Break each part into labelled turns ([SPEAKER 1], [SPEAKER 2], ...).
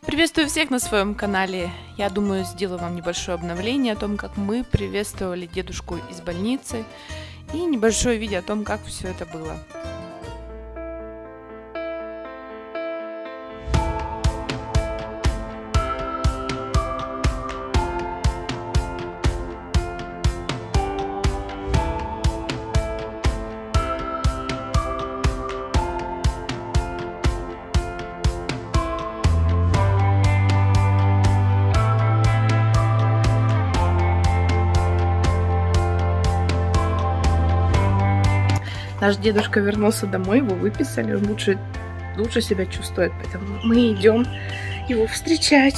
[SPEAKER 1] Приветствую всех на своем канале. Я думаю, сделаю вам небольшое обновление о том, как мы приветствовали дедушку из больницы, и небольшое видео о том, как все это было. Наш дедушка вернулся домой, его выписали, он лучше себя чувствует, поэтому мы идем его встречать.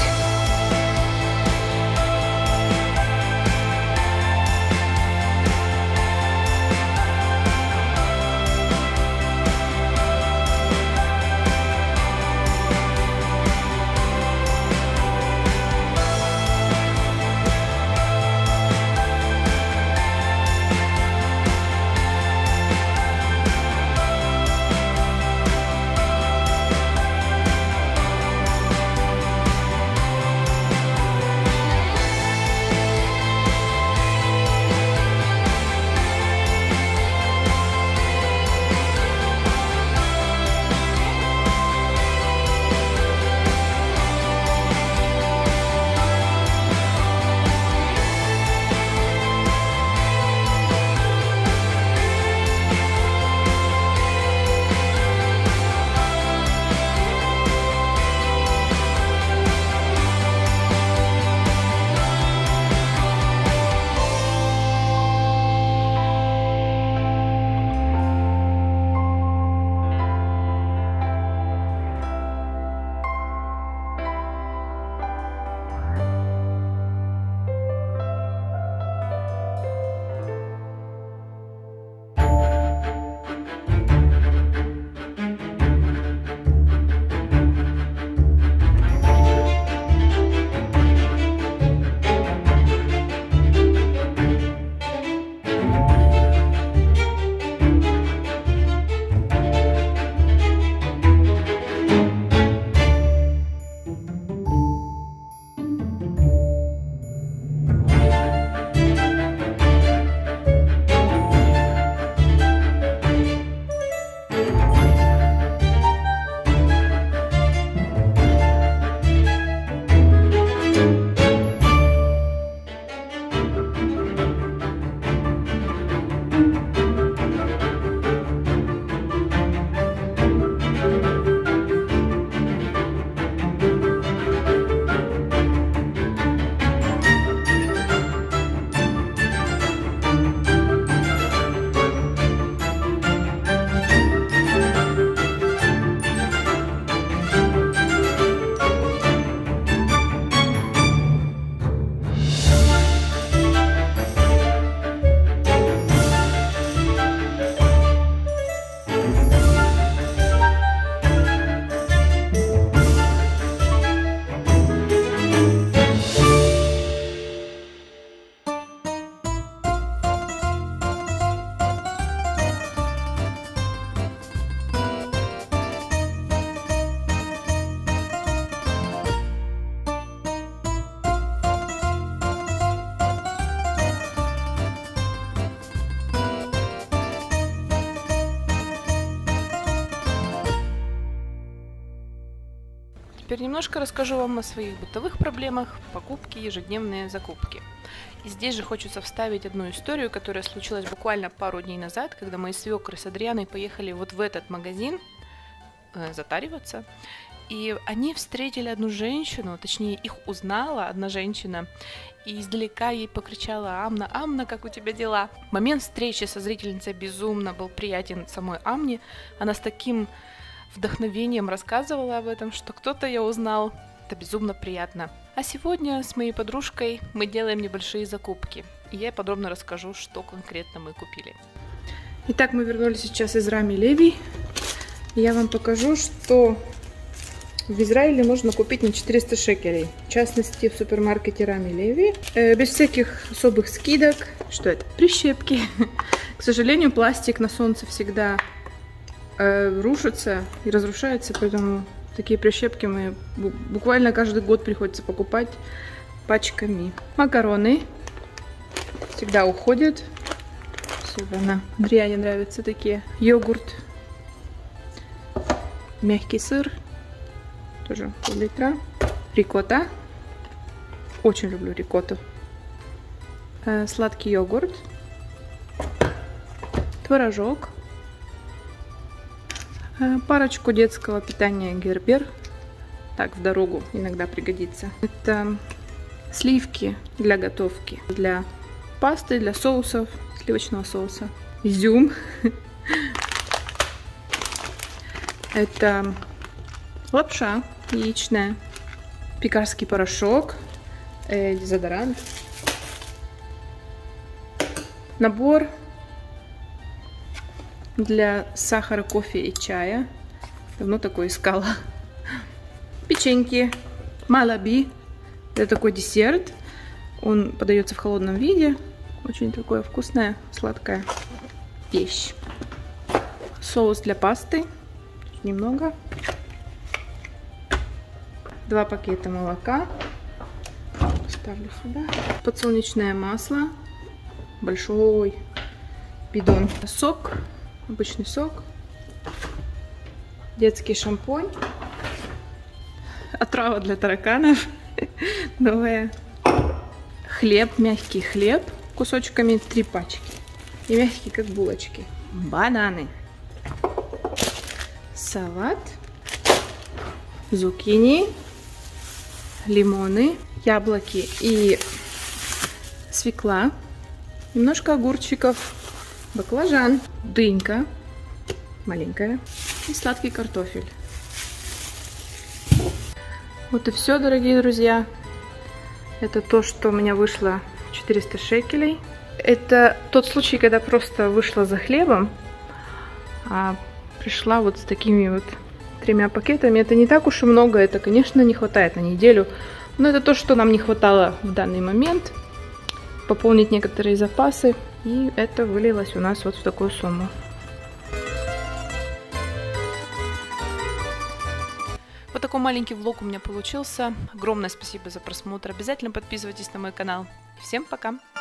[SPEAKER 1] Теперь немножко расскажу вам о своих бытовых проблемах, покупки, ежедневные закупки. И здесь же хочется вставить одну историю, которая случилась буквально пару дней назад, когда мои свекры с Адрианой поехали вот в этот магазин затариваться. И они встретили одну женщину, точнее их узнала одна женщина, и издалека ей покричала: «Амна, Амна, как у тебя дела?» Момент встречи со зрительницей безумно был приятен самой Амне. Она с таким вдохновением рассказывала об этом, что кто-то ее узнал. Это безумно приятно. А сегодня с моей подружкой мы делаем небольшие закупки. И я подробно расскажу, что конкретно мы купили. Итак, мы вернулись сейчас из Рами Леви. Я вам покажу, что в Израиле можно купить на 400 шекелей. В частности, в супермаркете Рами Леви. Без всяких особых скидок. Что это? Прищепки. К сожалению, пластик на солнце всегда рушится и разрушается, поэтому Такие прищепки мы буквально каждый год приходится покупать пачками. Макароны всегда уходят. Особенно Адриане нравятся такие. Йогурт. Мягкий сыр. Тоже пол-литра. Рикотта. Очень люблю рикотту. Сладкий йогурт. Творожок. Парочку детского питания Гербер. Так, в дорогу иногда пригодится. Это сливки для готовки. Для пасты, для соусов, сливочного соуса. Изюм. Это лапша яичная. Пекарский порошок. Дезодорант. Набор для сахара, кофе и чая. Давно такое искала. Печеньки. Малаби. Это такой десерт. Он подается в холодном виде. Очень такое вкусная, сладкая вещь. Соус для пасты. Немного. 2 пакета молока. Ставлю сюда. Подсолнечное масло. Большой бидон. Сок. Обычный сок. Детский шампунь. Отрава для тараканов. Новая. Хлеб. Мягкий хлеб. Кусочками 3 пачки. И мягкие, как булочки. Бананы. Салат. Зукини. Лимоны. Яблоки и свекла. Немножко огурчиков. Баклажан. Дынька. Маленькая. И сладкий картофель. Вот и все, дорогие друзья. Это то, что у меня вышло 400 шекелей. Это тот случай, когда просто вышла за хлебом, а пришла вот с такими вот 3 пакетами. Это не так уж и много, это, конечно, не хватает на неделю. Но это то, что нам не хватало в данный момент. Пополнить некоторые запасы. И это вылилось у нас вот в такую сумму. Вот такой маленький влог у меня получился. Огромное спасибо за просмотр. Обязательно подписывайтесь на мой канал. Всем пока!